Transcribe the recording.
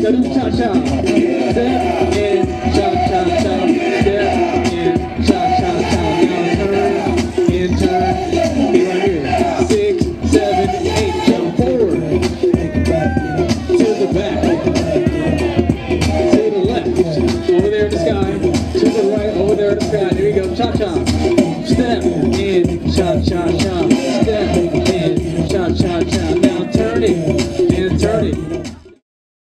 Go to the cha-cha. Step in, cha-cha-cha. Step in, cha-cha-cha. Now turn, in, turn. Be right here. 6, 7, 8. Jump forward. To the back. To the left. Over there in the sky. To the right. Over there in the sky. Here we go. Cha-cha.